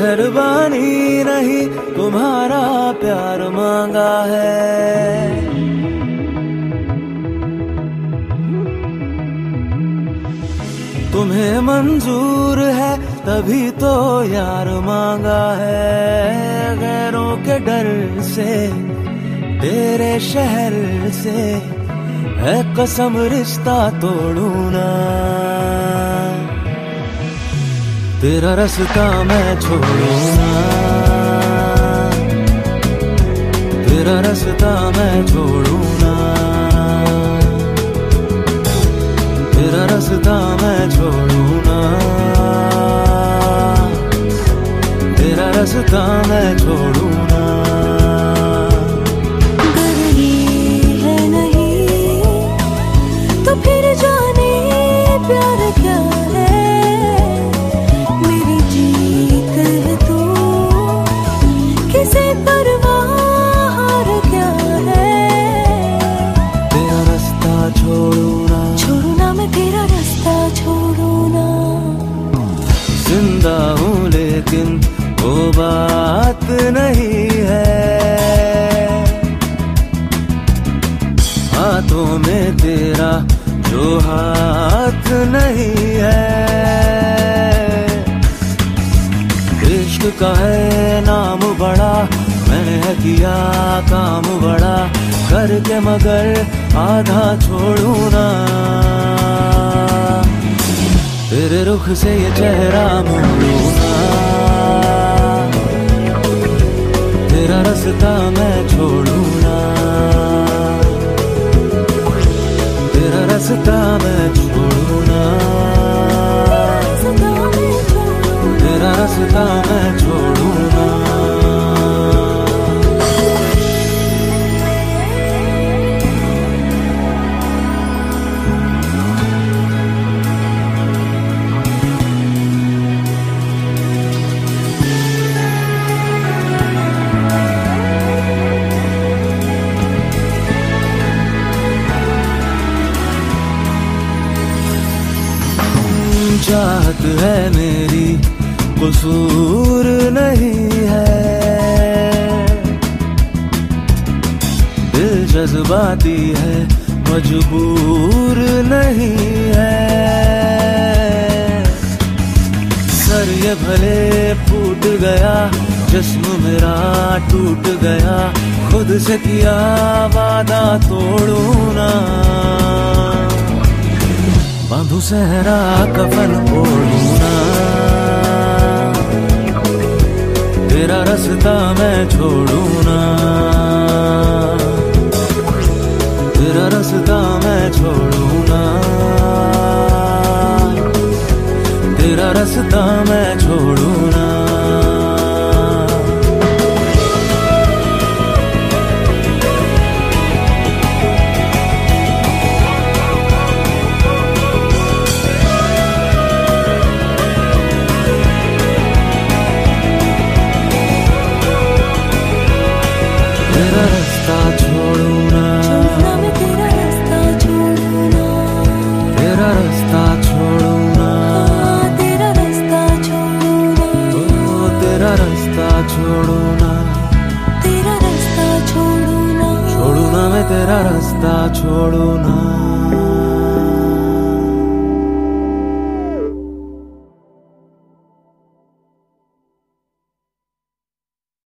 मेहरबानी नहीं तुम्हारा प्यार मांगा है। तुम्हें मंजूर है तभी तो यार मांगा है। गैरों के डर से तेरे शहर से है कसम रिश्ता तोड़ू ना। तेरा रास्ता मैं छोड़ू ना, तेरा रास्ता मैं छोड़ू ना, तेरा रास्ता मैं छोड़ू ना, तेरा रास्ता मैं छोड़ू ना। अगर ये है नहीं तो फिर जाने प्यार क्या है। मेरी जीत है तू, किसे परवाह क्या है। तेरा रास्ता छोड़ू ना, छोड़ू ना मैं तेरा रास्ता छोड़ू ना। जिंदा हूँ लेकिन वो बात नहीं है। हाथों में तेरा जो हाथ नहीं है। इश्क का है नाम बड़ा, मैंने है किया काम बड़ा, करके मगर आधा छोड़ू ना। तेरे रुख से ये चेहरा मोड़ू ना। तेरा रास्ता मैं छोड़ू ना, तेरा रास्ता मैं छोड़ू ना, तेरा रास्ता मैं छोड़ू ना। चाहत है मेरी कसूर नहीं है। दिल जज्बाती है मजबूर नहीं है। सर ये भले फूट गया, जिस्म मेरा टूट गया, खुद से किया वादा तोड़ू ना। बांधू सहरा कफन ओढ़ू ना। तेरा रास्ता मैं छोड़ू ना, तेरा रास्ता मैं छोड़ू ना, तेरा रास्ता मैं छोड़ू ना। तेरा रास्ता छोड़ू ना, मैं तेरा रास्ता छोड़ू ना, तेरा रास्ता छोड़ू ना, तेरा रास्ता छोड़ू ना, ओ तेरा रास्ता छोड़ू ना, तेरा रास्ता छोड़ू ना, छोड़ू ना मैं तेरा रास्ता छोड़ू ना।